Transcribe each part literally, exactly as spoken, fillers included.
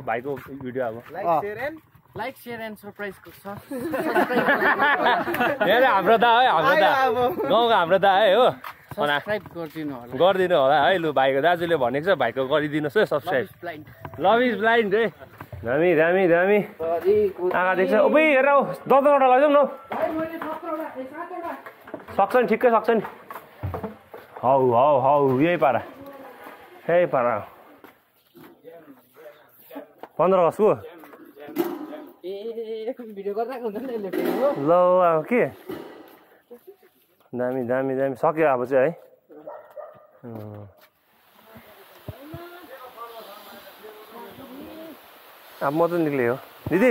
भाइको भिडियो अब like share and like share and surprise को छ हेर हाम्रो दा है हाम्रो दा गाउँको हाम्रो दा है हो सब्स्क्राइब गरिदिनु होला गरिदिनु होला है लु भाइको दाजुले भनेको छ भाइको गरिदिनुहोस् है सब्स्क्राइब लभ इज ब्लाइन्ड है दामी दामी दामी आँखा देख्छ उबै हेर हौ दस दसवटा लैजाउँ न सक्छ नि ठिक्कै सक्छ नि हौ हौ हौ यही पारा यही पारा पन्ध्र अगस्तको ल अब के दामी दामी दामी सक्यो अब चाहिँ है अब म त निक्ले हो दिदी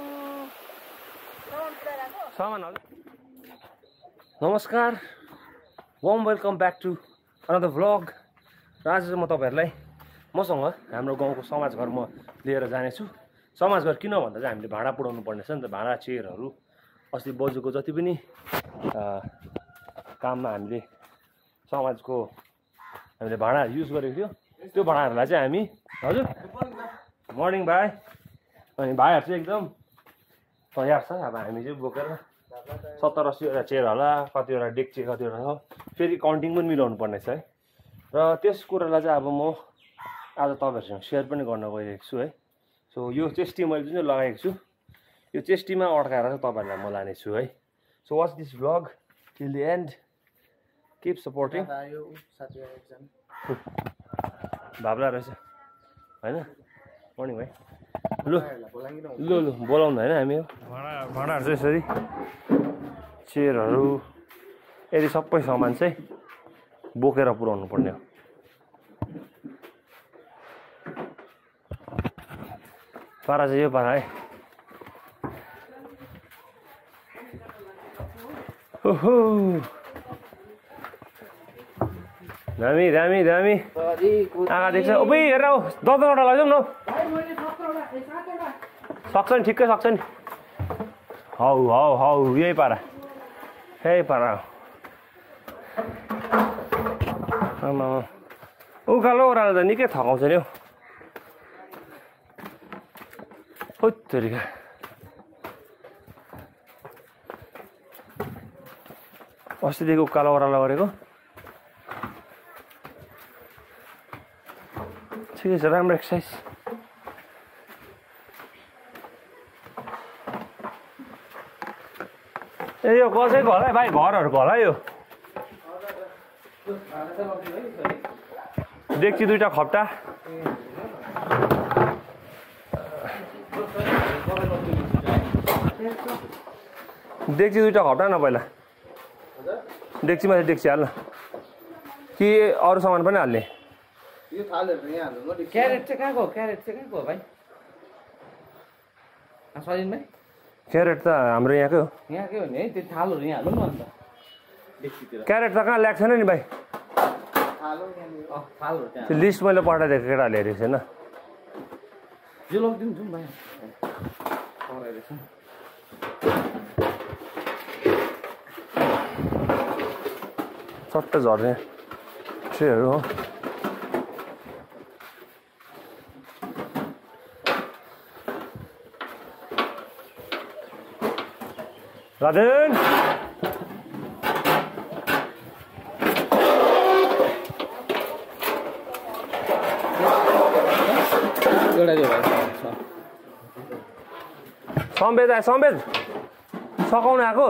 सामान नमस्कार warm welcome back to another vlog र आज चाहिँ म तपाईँहरूलाई मसँग हाम्रो गाउँको समाज घर म लिएर जानेछु समाज घर किन भन्दा चाहिँ हामीले भाँडा पुऱ्याउनु पर्ने छ नि त भाँडा चेयरहरू अस्ति बोजूको जति पनि काममा हामीले समाजको हामीले भाँडा युज गरेको थियो त्यो भाँडाहरूलाई चाहिँ हामी हजुर मर्निङ भाइ अनि भाइहरू चाहिँ एकदम तयार छ अब हामी चाहिँ बोकेर सत्तर अस्सीवटा चेयर होला कतिवटा डेक्ची कतिवटा छ फेरि काउन्टिङ पनि मिलाउनु पर्ने छ है र त्यस कुरालाई चाहिँ अब म आज तपाईँहरूसँग सेयर पनि गर्न गइरहेको छु है सो यो चेस्टी मैले जुन चाहिँ लगाएको छु यो चेस्टीमा अड्काएर चाहिँ तपाईँहरूलाई म लानेछु है so watch this vlog till the end keep supporting भाब्ला रहेछ होइन मर्निङ भाइ लु लु लु बोलाउनु होइन हामी भाँडा भाँडाहरू चाहिँ यसरी चेयरहरू यदि सबै सामान चाहिँ बोकेर पुऱ्याउनु पर्ने हो पारा चाहिँ यो पारा है ओहो दामी दामी दामी आँखा देख्छ उबै हेर हौ दस दसवटा लैजाउँ न सक्छ नि ठिक्कै सक्छ नि हौ हौ हौ यही पारा यही पारा आमा उकालो ओह्रालो त निकै थकाउँछ नि हौ होत्तेरिका अस्तिदेखि उकालो ओह्रालो गरेको ठिकै छ राम्रो एक्सर्साइज ए यो कसैको होला है भाइ घरहरूको होला यो डेक्ची दुईवटा खप्टा डेक्ची दुईवटा खप्टा न पहिला डेक्चीमा चाहिँ डेक्ची हाल्न कि अरू सामान पनि हाल्ने यो थालहरु यहाँ हाल्नु म क्यारेट चाहिँ कहाँको क्यारेट चाहिँ कहाँको हो भाइ सजिन भाइ क्यारेट त हाम्रो यहाँकै हो यहाँकै हो नि है त्यो थालहरु यहाँ हाल्नु न अन्त डेक्चीतिर क्यारेट त कहाँ ल्याएको छैन नि भाइ थालो अ थालहरु त्यहाँ त्यो लिस्ट मैले पठाइदिएको केटाले हेरेको छैन यो लगिदिनु जुम भाइ पराइरहेछ सट्ट झर्ने ट्रेहरू हो राधन एउटा दियो भाइ सम्वेद आयो सम्वेद सकाउन आएको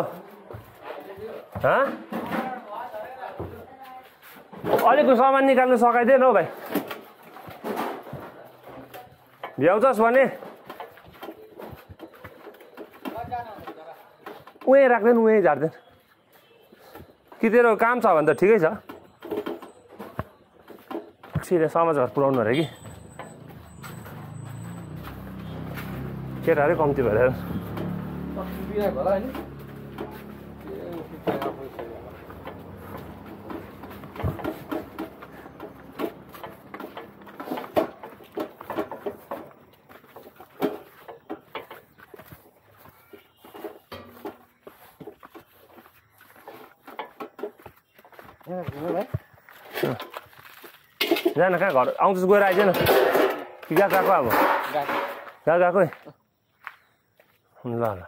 अलिक सामान निकाल्नु सकाइदिएन हौ भाइ भ्याउँछस् भने उहीँ राख्दैन उहीँ झार्दैन कि तेरो काम छ भने त ठिकै छ सिधै समाज घर पुऱ्याउनु अरे कि केटाहरू कम्ती भएर जान कहाँ घर आउँछस् गएर आइज न कि गएको अब कहाँ गएको ल ल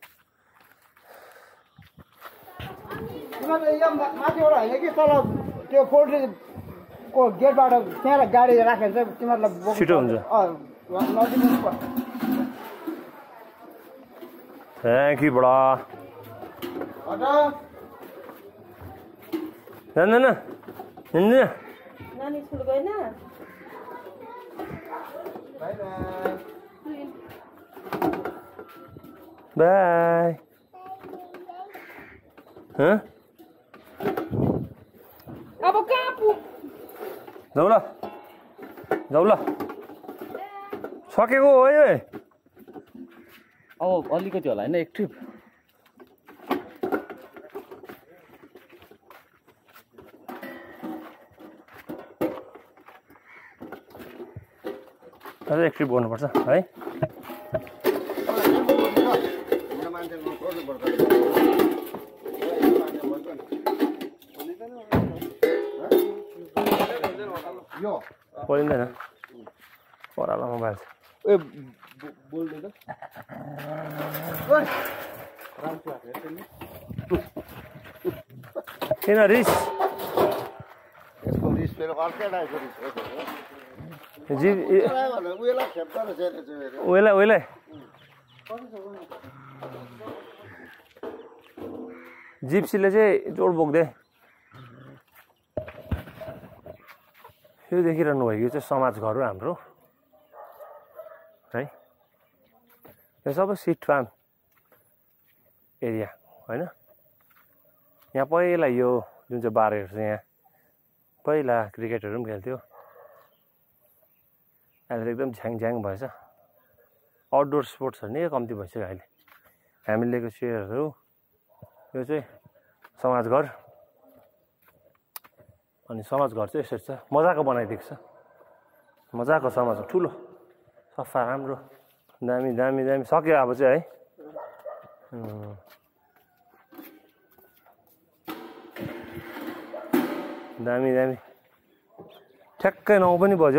तिमीहरू यो माथिबाट होइन कि तल त्यो पोल्ट्रीको गेटबाट त्यहाँ गाडी राखेर चाहिँ तिमीहरूलाई बोक्नु छिटो हुन्छ नजिक पर्छ थ्याङ्क यू बडा जान्दैन जान्दैन नानी स्कुल गएन बाई हँ अब कहाँ पु जाऊ ल जाऊ ल सकेको हो यो अब अलिकति होला होइन एक ट्रिप अझ एक ट्रिप गर्नुपर्छ है बोलिँदैन पराला मोबाइल ए बोल्दै त किन रिस यसको रिस फेरि अर्कै टाइपको रिस जी उयोलाई खेप्छ उयोलाई उयोलाई जिप्सीले चाहिँ जोड बोक्दै यो देखिरहनु भयो यो चाहिँ समाज घर हो हाम्रो है यो सबै सिट फार्म एरिया होइन यहाँ पहिला यो जुन चाहिँ बारहरू छ यहाँ पहिला क्रिकेटहरू पनि खेल्थ्यो अहिले त एकदम झ्याङ झ्याङ भएछ आउटडोर स्पोर्ट्सहरू नै कम्ती भइसक्यो अहिले हामीले लिएको चेयरहरू यो चाहिँ समाज घर अनि समाज घर चाहिँ यसरी छ मजाको बनाइदिएको छ मजाको समाज ठुलो सफा राम्रो दामी दामी दामी सक्यो अब चाहिँ है दामी दामी ठ्याक्कै नौ पनि बज्यो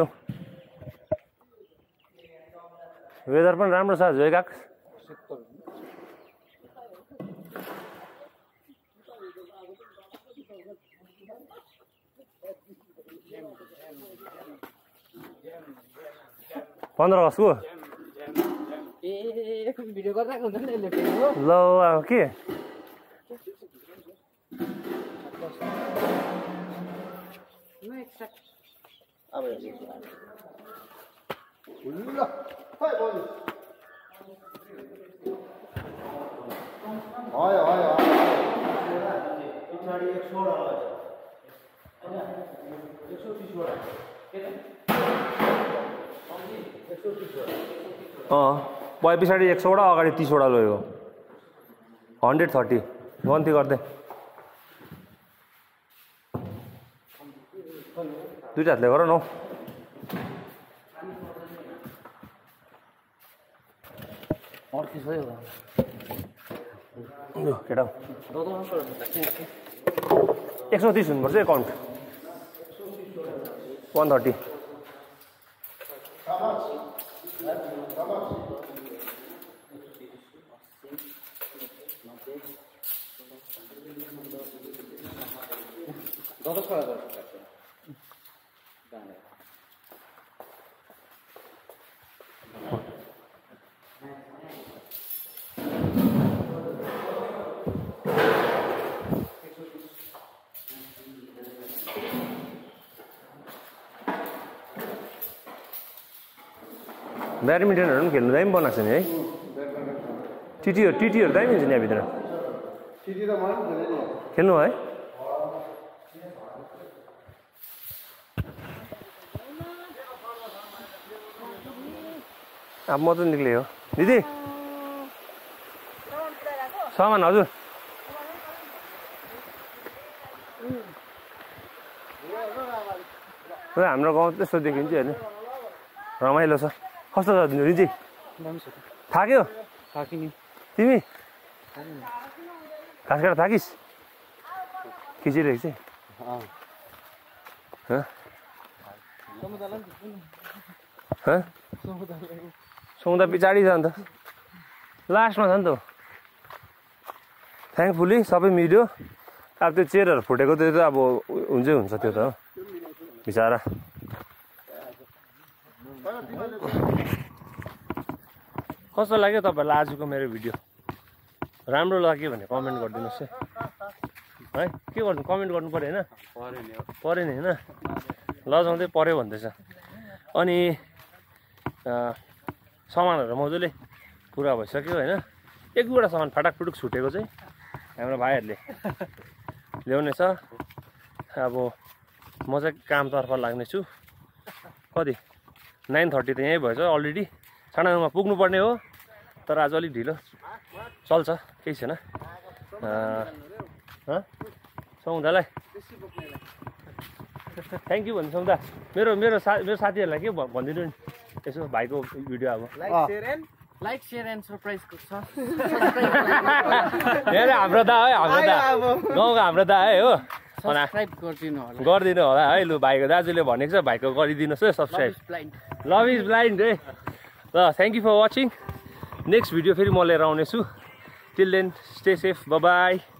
वेदर पनि राम्रो छ आज काक पन्ध्र अगस्तको ए भिडियो गरिरहेको हुन्छ नि यसले ल अब के अब ल खै बोल आयो आयो पछाडि एक सौ अँ पै पछाडि एक सौवटा अगाडि तिसवटा लग्यो हन्ड्रेड थर्टी गन्ती गर्दै दुइटा हातले गर न हौ केटा एक सौ तिस हुनुपर्छ एकाउन्ट वान थर्टी ब्याडमिन्टनहरू पनि खेल्नु दामी बनाएको छ नि है टिटीहरू टिटीहरू दामी हुन्छ नि यहाँभित्र खेल्नु है अब म त निक्ले हो दिदी सामान हजुर हाम्रो गाउँ त्यस्तो देखिन्छ होइन रमाइलो छ कस्तो छ रिजी थाक्यो थाकिनी तिमी घाँस काटेर थाकिस् खिचिरहेको चाहिँ सौदा पछाडि छ नि त लास्टमा छ नि त थ्याङ्कफुली सबै मिल्यो अब त्यो चेयरहरू फुटेको त्यो त अब हुन्छै हुन्छ त्यो त बिचरा कस्तो लाग्यो तपाईँहरूलाई आजको मेरो भिडियो राम्रो लाग्यो भने कमेन्ट गरिदिनुहोस् है के गर्नु कमेन्ट गर्नु पऱ्यो होइन पऱ्यो नि होइन लजाउँदै पऱ्यो भन्दैछ अनि सामानहरू मजाले पुरा भइसक्यो होइन एक दुईवटा सामान फाटाक फुटुक छुटेको चाहिँ हाम्रो भाइहरूले ल्याउने छ अब म चाहिँ कामतर्फ लाग्नेछु कति नाइन थर्टी त यहीँ भएछ अलरेडी साढे नौमा पुग्नुपर्ने हो तर आज अलिक ढिलो चल्छ केही छैन सौदालाई थ्याङ्क यू भन्नु सौदा मेरो मेरो सा मेरो साथीहरूलाई के भनिदिनु नि यसो भाइको भिडियो अब लाइक सेयर एन्ड सरप्राइजको छ हेर हाम्रो दा है हाम्रो दा गाउँको हाम्रो दा है हो सब्सक्राइब गरिदिनु होला गरिदिनु होला है लु भाइको दाजुले भनेको छ भाइको गरिदिनुहोस् है सब्सक्राइब लभ इज ब्लाइन्ड है ल thank you for watching next video फेरि म लिएर आउनेछु till then stay safe bye by